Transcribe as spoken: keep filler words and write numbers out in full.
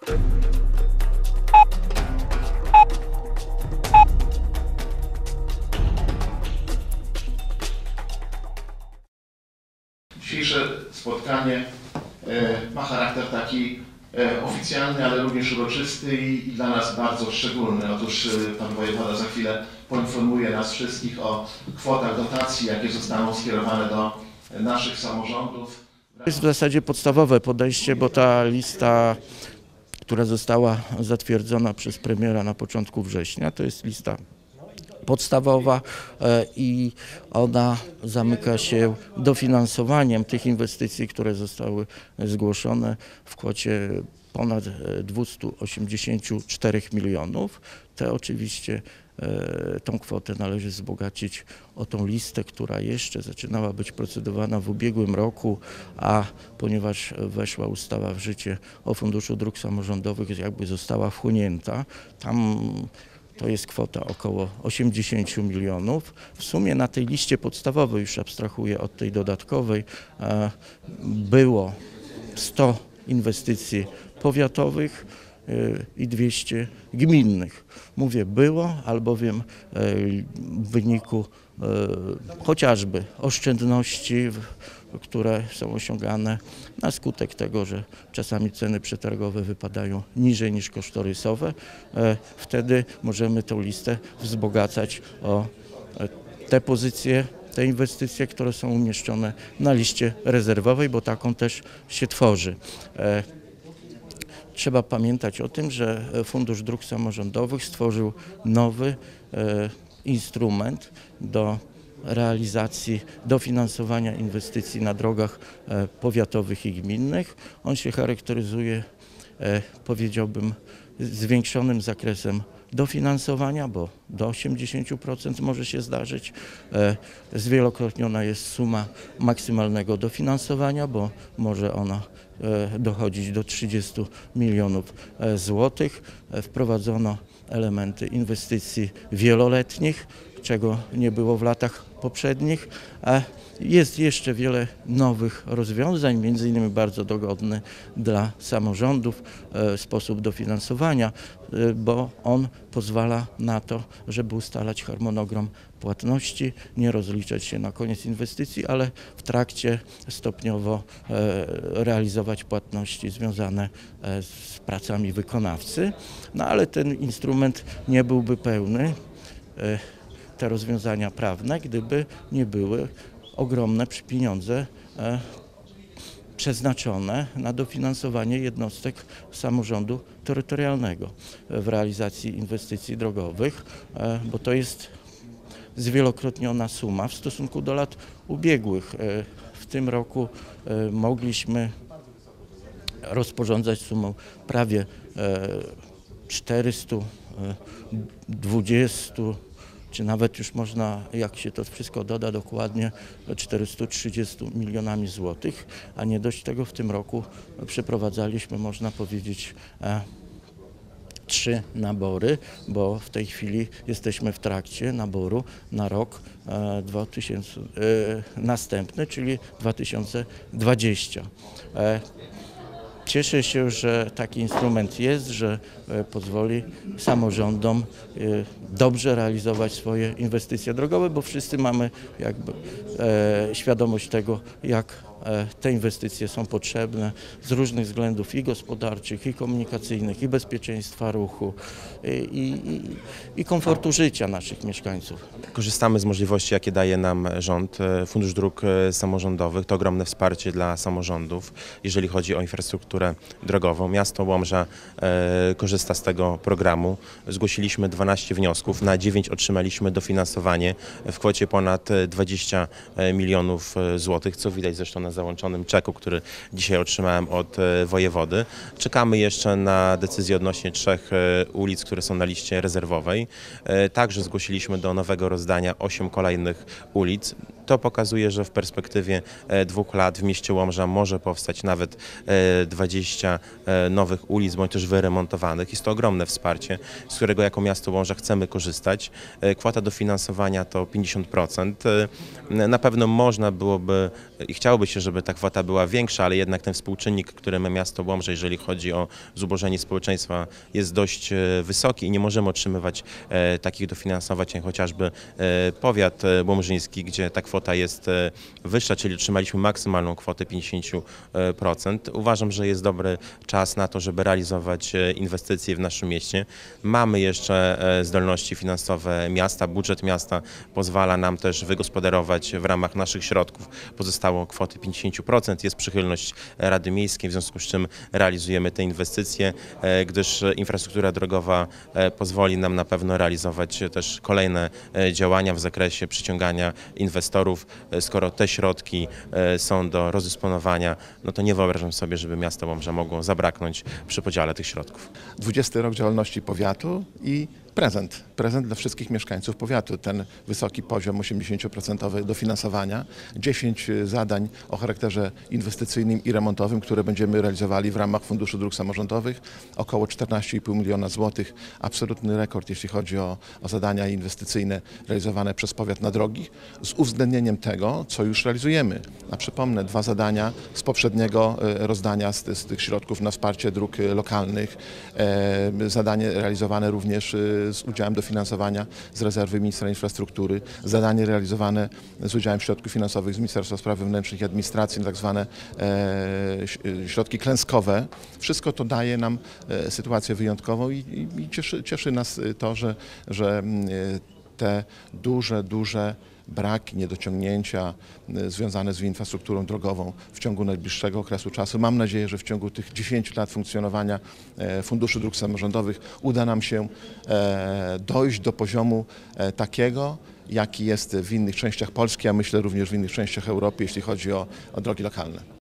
Dzisiejsze spotkanie ma charakter taki oficjalny, ale również uroczysty i dla nas bardzo szczególny. Otóż pan wojewoda za chwilę poinformuje nas wszystkich o kwotach dotacji, jakie zostaną skierowane do naszych samorządów. To jest w zasadzie podstawowe podejście, bo ta lista, która została zatwierdzona przez premiera na początku września, to jest lista podstawowa i ona zamyka się dofinansowaniem tych inwestycji, które zostały zgłoszone w kwocie ponad dwustu osiemdziesięciu czterech milionów. Te oczywiście tą kwotę należy wzbogacić o tą listę, która jeszcze zaczynała być procedowana w ubiegłym roku, a ponieważ weszła ustawa w życie o Funduszu Dróg Samorządowych, jakby została wchłonięta. Tam to jest kwota około osiemdziesięciu milionów. W sumie na tej liście podstawowej, już abstrahuję od tej dodatkowej, było sto inwestycji powiatowych i dwieście gminnych. Mówię było, albowiem w wyniku chociażby oszczędności, które są osiągane na skutek tego, że czasami ceny przetargowe wypadają niżej niż kosztorysowe, wtedy możemy tę listę wzbogacać o te pozycje, te inwestycje, które są umieszczone na liście rezerwowej, bo taką też się tworzy. Trzeba pamiętać o tym, że Fundusz Dróg Samorządowych stworzył nowy instrument do realizacji dofinansowania inwestycji na drogach powiatowych i gminnych. On się charakteryzuje, powiedziałbym, zwiększonym zakresem dofinansowania, bo do osiemdziesięciu procent może się zdarzyć. Zwielokrotniona jest suma maksymalnego dofinansowania, bo może ona dochodzić do trzydziestu milionów złotych. Wprowadzono elementy inwestycji wieloletnich, czego nie było w latach poprzednich. Jest jeszcze wiele nowych rozwiązań, między innymi bardzo dogodny dla samorządów sposób dofinansowania, bo on pozwala na to, żeby ustalać harmonogram płatności, nie rozliczać się na koniec inwestycji, ale w trakcie stopniowo realizować płatności związane z pracami wykonawcy. No ale ten instrument nie byłby pełny, te rozwiązania prawne, gdyby nie były ogromne pieniądze przeznaczone na dofinansowanie jednostek samorządu terytorialnego w realizacji inwestycji drogowych, bo to jest zwielokrotniona suma w stosunku do lat ubiegłych. W tym roku mogliśmy rozporządzać sumą prawie czterystu dwudziestu, czy nawet już można, jak się to wszystko doda dokładnie, czterystu trzydziestu milionami złotych, a nie dość tego, w tym roku przeprowadzaliśmy, można powiedzieć, trzy nabory, bo w tej chwili jesteśmy w trakcie naboru na rok dwa tysiące, następny, czyli dwa tysiące dwudziesty. Cieszę się, że taki instrument jest, że pozwoli samorządom dobrze realizować swoje inwestycje drogowe, bo wszyscy mamy jakby świadomość tego, jak te inwestycje są potrzebne z różnych względów i gospodarczych, i komunikacyjnych, i bezpieczeństwa ruchu, i, i, i komfortu życia naszych mieszkańców. Korzystamy z możliwości, jakie daje nam rząd. Fundusz Dróg Samorządowych to ogromne wsparcie dla samorządów, jeżeli chodzi o infrastrukturę drogową. Miasto Łomża e, korzysta z tego programu. Zgłosiliśmy dwanaście wniosków, na dziewięć otrzymaliśmy dofinansowanie w kwocie ponad dwudziestu milionów złotych, co widać zresztą na załączonym czeku, który dzisiaj otrzymałem od wojewody. Czekamy jeszcze na decyzję odnośnie trzech ulic, które są na liście rezerwowej. Także zgłosiliśmy do nowego rozdania osiem kolejnych ulic. To pokazuje, że w perspektywie dwóch lat w mieście Łomża może powstać nawet dwadzieścia nowych ulic, bądź też wyremontowanych. Jest to ogromne wsparcie, z którego jako miasto Łomża chcemy korzystać. Kwota dofinansowania to pięćdziesiąt procent. Na pewno można byłoby i chciałoby się, się, żeby ta kwota była większa, ale jednak ten współczynnik, który ma miasto Łomża, jeżeli chodzi o zubożenie społeczeństwa, jest dość wysoki i nie możemy otrzymywać takich dofinansowań, jak chociażby powiat łomżyński, gdzie ta kwota jest wyższa, czyli otrzymaliśmy maksymalną kwotę pięćdziesiąt procent. Uważam, że jest dobry czas na to, żeby realizować inwestycje w naszym mieście. Mamy jeszcze zdolności finansowe miasta, budżet miasta pozwala nam też wygospodarować w ramach naszych środków pozostałą kwotę pięćdziesiąt procent. Jest przychylność Rady Miejskiej, w związku z czym realizujemy te inwestycje, gdyż infrastruktura drogowa pozwoli nam na pewno realizować też kolejne działania w zakresie przyciągania inwestorów. Skoro te środki są do rozdysponowania, no to nie wyobrażam sobie, żeby miasto Łomża mogło zabraknąć przy podziale tych środków. dwudziesty rok działalności powiatu i prezent. Prezent dla wszystkich mieszkańców powiatu. Ten wysoki poziom osiemdziesiąt procent dofinansowania, dziesięć zadań o charakterze inwestycyjnym i remontowym, które będziemy realizowali w ramach Funduszu Dróg Samorządowych. Około czternaście i pół miliona złotych. Absolutny rekord, jeśli chodzi o, o zadania inwestycyjne realizowane przez powiat na drogi, z uwzględnieniem tego, co już realizujemy. A przypomnę, dwa zadania z poprzedniego rozdania z, z tych środków na wsparcie dróg lokalnych. E, zadanie realizowane również z udziałem dofinansowania z rezerwy Ministra Infrastruktury, zadanie realizowane z udziałem środków finansowych z Ministerstwa Spraw Wewnętrznych i Administracji, tak zwane e, środki klęskowe. Wszystko to daje nam e, sytuację wyjątkową i, i, i cieszy, cieszy nas to, że, że e, te duże, duże braki, niedociągnięcia związane z infrastrukturą drogową w ciągu najbliższego okresu czasu. Mam nadzieję, że w ciągu tych dziesięciu lat funkcjonowania Funduszu Dróg Samorządowych uda nam się dojść do poziomu takiego, jaki jest w innych częściach Polski, a myślę również w innych częściach Europy, jeśli chodzi o, o drogi lokalne.